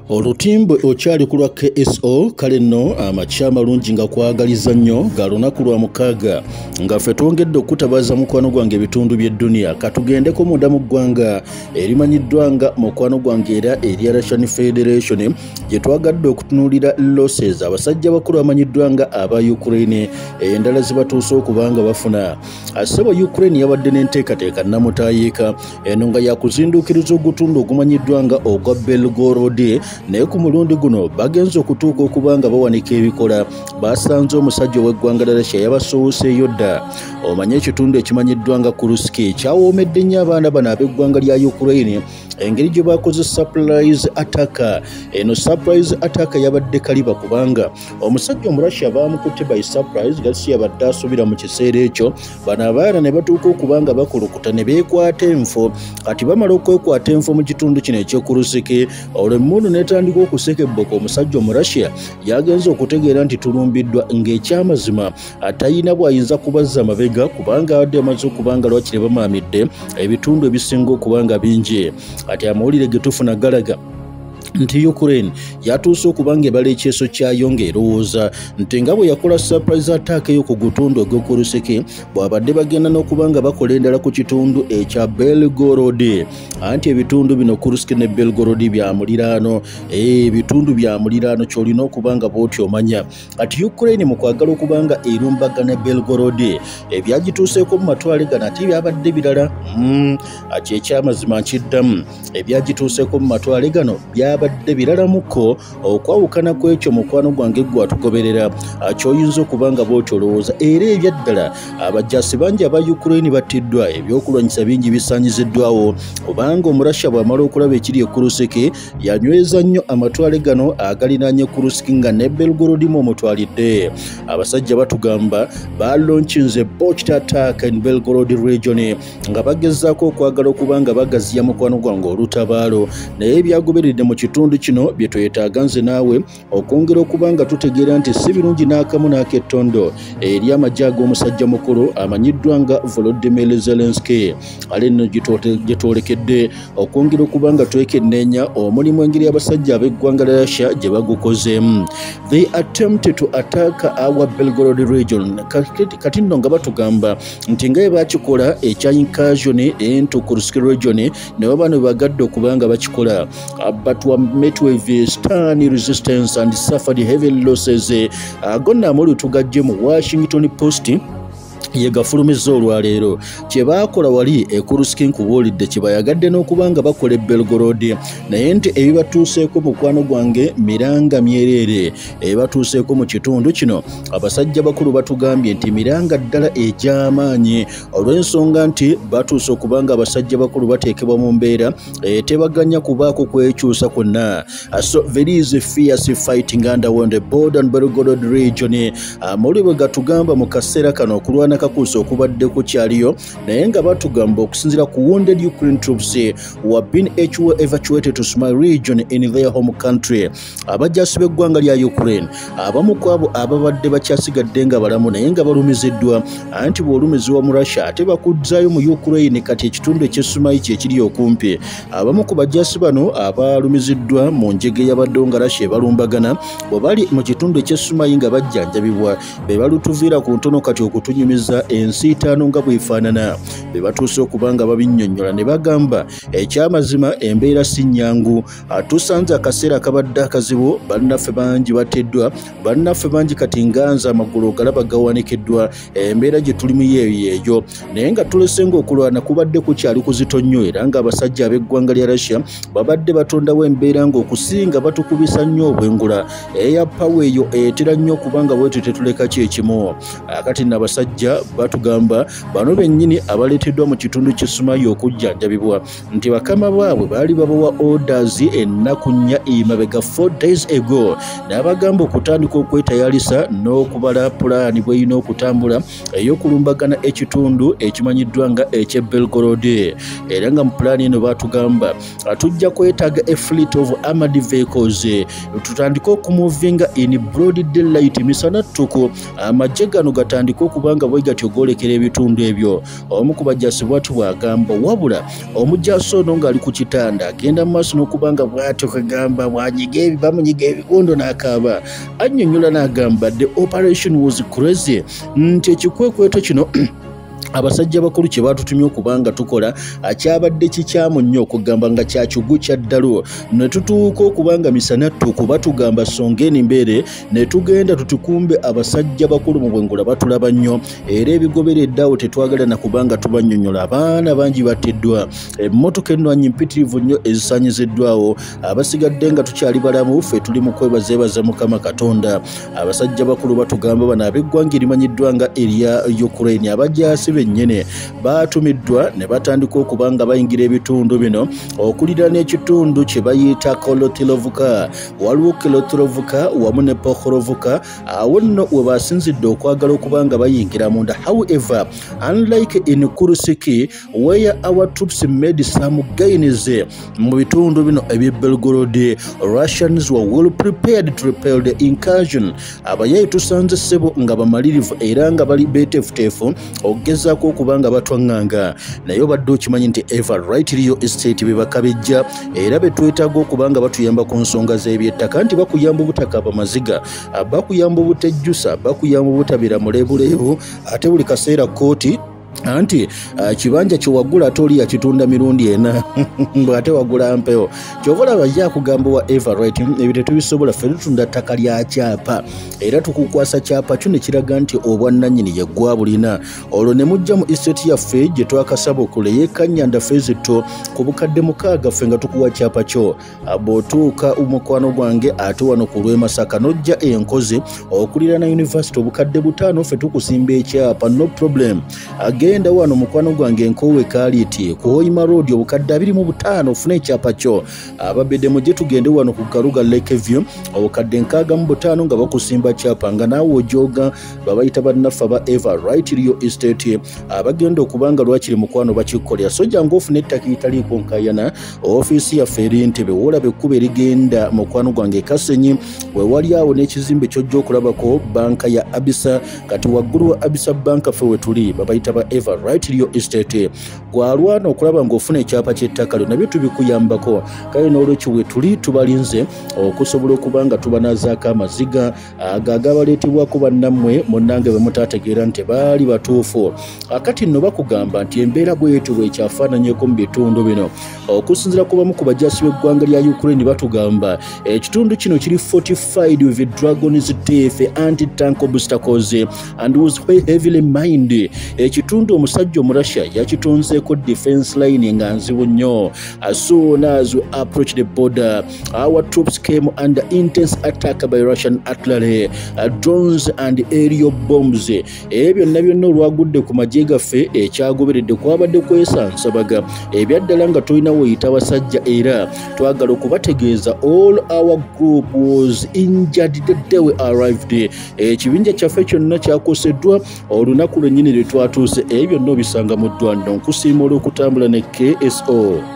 Olutimbo okyali kulwa KSO kale nno amakya amalungi nga kwagaliza nnyo ga lunaku lwa mukaaga nga ffe twongedde okutabaza mukwano gwange ebitundu by'edduniya katugendeko munda mu ggwanga erimanyiddwa nga mukwano gwange era erya Russian Federation gye twagadde okutunuulira losses abasajja bakulu amanyiddwa nga aba Ukraine endala zibatuuse okuba nga bafuna asaba Ukraine yabadde n'enteekateeka nnamutaayiika eno nga yakuzinduukiriza ogutundu ogumanyiddwa nga ogwa Belgorod naye ku mulundi guno bagenze okutuuka okuba nga bawanika ebikola basanze omusajja ow'eggwanga lya Russia yabasuuseeyo dda omanye ekitundu ekimanyiddwa nga Kursk kyawoomedde nnyo abaana bano ab'eggwanga lya Ukraine engeri gye bakoze surprise attack eno surprise attack yabadde kaliba kubanga omusajja omurashya baamukutte by surprise gasi yabadde asubira mu kiseera ekyo bano abaana ne batuuka okuba nga bakulukuta ne beekwata enfo kati bamala okwekwata enfo mu kitundu kino eky'Kursk olwo emmundu n'etandika okusekebboka omusajja omurashya yagenze okutegeera nti tulumbiddwa ng'ekyamazima atayina bw'ayinza kubazza mabega kubanga abadde amaze okuba nga lwakiri bamaamidde ebitundu ebisinga okuba nga bingi ati amawulire ge tufuna galaga nti Ukraine yatuuse okuba nga ebala ekyeso kyayo ng'erowooza nti nga bwe yakola surprise attack eyo ku gutundu ogw'Kursk bw'abadde bagenda n'okuba nga bakola endala ku kitundu ekya Belgorod anti ebitundu bino Kursk ne Belgorod bya muliraano ebitundu bya muliraano ky'olina okuba nga bw'oti omanya ati Ukraine mu kwagala okuba nga erumbagana Belgorod ebyagituuseeko mu matwale gano ate byabadde birala ati ekyamazima nkiddamu ebyagituuseeko mu matwale gano byabadde biralamuko okwawukana kw'ekyo mukwano gwange gwatugoberera akyoyinza okuba nga bw'otyo olowooza era ebyaddala abajjaasi bangi aba Ukraine battiddwa ebyokulwanyisa bingi bisaanyiziddwawo kubanga omurashya bw'amala okulaba ekiri e Kursk yanyweza nnyo amatwale gano agalinaanye Kursk nga ne Belgorod mu omutwalidde abasajja batugamba balonkinze botched attack in Belgorod region nga bagezaako okwagala okuba nga bagaziya mukwano gwange olutabaalo naye byagoberedde mu kitundu kino bye twetaaga nze naawe okwongera okuba nga tutegeera nti si birungi n'akamu n'ak'ettondo eri amagye ag'omusajja mukulu amanyiddwa nga Volodymyr Zelensky ale nno gye twolekedde okwongera okuba nga twekenneenya omulimu engeri abasajja ab'eggwanga lya Russia gye bagukozeemu. They attempted to attack our Belgorod region kati nno nga batugamba nti nga bakikola ekya incursion into Kursk region ne baba ne bagadde okuba nga bakikola but were met with stern resistance and suffered heavy losses. Gonna amulu tugajje mu Washington Post yegafulumiza olwaleero kye baakola wali e Kursk nkubuulidde kye bayagadde n'okuba nga bakola e Belgorod naye nti ebibatuuseeko mukwano gwange miranga myereere ebibatuuseeko mu kitundu kino abasajja bakulu batugambye nti miranga ddala egy'amaanyi olw'ensonga nti batuuse okuba nga abasajja bakulu bateekebwa mu mbeera tebaganya kubaako kwekyusa kwonna. So there is a fierce fighting underway the border and Belgorod region amawulire bwe gatugamba mu kaseera kano okulwana kakuusa okubadde ku kyaliyo naye nga batugamba okusinziira ku wounded Ukraine troops who have been evacuated to Sumy region in their home country. Abajjaasi b'eggwanga lya Ukraine abamu ku abo ababadde bakyasigadde nga balamu naye nga balumiziddwa anti bw'olumizibwa mu Russia ate bakuzzaayo mu Ukraine kati ekitundu eky'Esumayi kye kiri okumpi. Abamu ku bajjaasi bano abalumiziddwa mu njege yabaddewo nga Russia ebalumbagana bwe bali mu kitundu eky'Esumayi nga bajjanjabibwa be balutuviira ku ntono kati okutunyumiza ensi itaano nga bwefaanana be batuuse okuba nga babinnyonnyola ne bagamba ekyamazima embeera si nnyangu tusanze akaseera akabadde akazibu bannaffe bangi bateddwa bannaffe bangi kati nganza amagulu galaba gawanikiddwa embeera gye tulimu yeeyo naye nga tulese ng'okulwana kubadde kukyali kuzito nnyo era ng'abasajja ab'eggwanga lya Russia babadde batondawo embeera ng'okusinga batukubisa nnyo obwengula eya pawa eyo etera nnyo okubanga bwetyo tetuleka kyekimu akati n'abasajja batugamba bano bennyini abaleeteddwa mu kitundu ky'Esumayi okujjanjabibwa nti bakama baabwe baali babawa orders ennaku nnya emabega 4 days ago n'abagamba okutandika okwetayalisa n'okubala pulaani bw'erina okutambula ey'okulumbagana ekitundu ekimanyiddwa nga eky'e Belgorod era nga mu pulaani eno batugamba tujja kwetaaga a fleet of armored vehicles tutandike okumuvinga in broad daylight misana ttuku amagye gano gatandika okuba nga bwe gatyo golekera ebitundu ebyo. Omu ku bajjaasi bw'ati bw'agamba wabula omujjaasi ono ng'ali ku kitanda agenda mu maaso n'okubanga bw'atyo kagamba bamunyiga ebikondo n'akaaba. Annyonnyola n'agamba the operation was crazy nti ekikwekweto kino abasajja bakulu kye batutumye okubanga tukola akyabadde kikyamu nnyo okugamba nga kyakigu kya ddalo ne tutuuka okubanga misana tukuba tugamba songeni mbeere ne tugenda tutukumbe abasajja bakulu mu bwengula batulaba nnyo era ebigoberedde awo tetwagala na kubanga tubannyonnyola abaana bangi batteddwa emmotoka ennwanyi mpitirivu nnyo ezisaanyiziddwawo abasigadde nga tukyali balamu ffe tuli mu kwebazeebaza Mukama Katonda. Abasajja bakulu batugamba bano ab'eggwanga erimanyiddwa nga erya Ukraine abajaasi bennyini batumiddwa ne batandika okubanga bayingira ebitundu bino okulira n'ekitundu kye bayita Kolotilovka. Waliwo Kolotilovka wamu ne Pokrovka awo nno we basinzidde okwagala okubanga bayingira munda. However, unlike in Kursk where our troops made some gains mu bitundu bino eby'e Belgorod, Russians were well prepared to repel the incursion. Abayayi tusanze ssebo nga bamalirivu era nga bali beeteefuteefu okugezaako okubanga batwaŋŋanga naye obadde okimanyi nti Everett Real Estate be bakabejja era betwetaaga okubanga batuyamba ku nsonga z'ebyettaka nti bakuyamba obutaka abamaziga, bakuyamba obutejjusa, bakuyamba obutabira muleebuleebu ate buli kaseera kooti anti kibanja kye wagula ate oli yakitunda mirundi ena bw'ate wagula mpewo kyovola bajja kugamba wa Everett ebyo tetubisobola ffe tutunda ttaka lya kyapa era tukukwasa kyapa kyo ne kiraga nti obwannannyini yeggwa bulina olwo ne mujja mu estate yaffe gye twakasaba okula yeekanyanda fezito ku bukadde 6 ffe nga tukuwa kyapa kyo bw'otuuka omukwano gwange ate wano ku lw'e Masaka n'ojja enkozi okulira na university obukadde 5 ffe tukusimba ekyapa no problem. Genda wano mukwano gwange Nkowe Kaliti ku Hoima Road obukadde 25 ofune ekyapa kyo. Ababedde mujje tugende wano ku Karuga Lakeview obukadde 65 nga bakusimba kyapa nga naawe ojoga babayita bannaffe ba Everett Real Estate abagenda okubanga lwakiri mukwano bakikolera so jangu ofune ettaka italiiko nkayana ofiisi yaffe eri Ntebe wolabe ekkubo erigenda mukwano gwange Kasenyi we wali awo n'ekizimbe ky'ojja okulabako banka ya Abisa kati waggulu wa Abisa banka ffe we tuli babayita ba Everett Real Estate. Gwalwana okulaba ng'ofuna ekyapa ky'ettaka lyo nabyo tubikuyambako kale n'olwekyo we tuli tubalinze okusobola okubanga tubanazaako amaziga agabaleetebwako bannammwe munnange bwe mutaategeera nti baali batuufu. Akati nno bakugamba nti embeera bw'etyo bwekyafaananyeko mu bitundu bino okusinziira ku bamu ku bajaasi b'eggwanga lya Ukraine batugamba ekitundu kino kiri fortified with dragons teeth anti-tank obstacles and was heavily mined. Ekitundu omusajja Omurussia yakitonzeeko defense line nga nzibu nnyo. As soon as we approached the border, our troops came under intense attack by Russian artillery, drones and aerial bombs. Ebyo byonna olwagudde ku magye gaffe ekyagoberedde kwabadde kwesansabaga ebyaddala nga tolina weyita basajja era twagala okubategeeza all our group was injured the day we arrived. Ekibinja kyaffe kyonna kyakoseddwa olunaku lwennyini lwe twatuuse ebyo byonna obisanga mu ddwando. Nkusiima olw'okutambula ne KSO.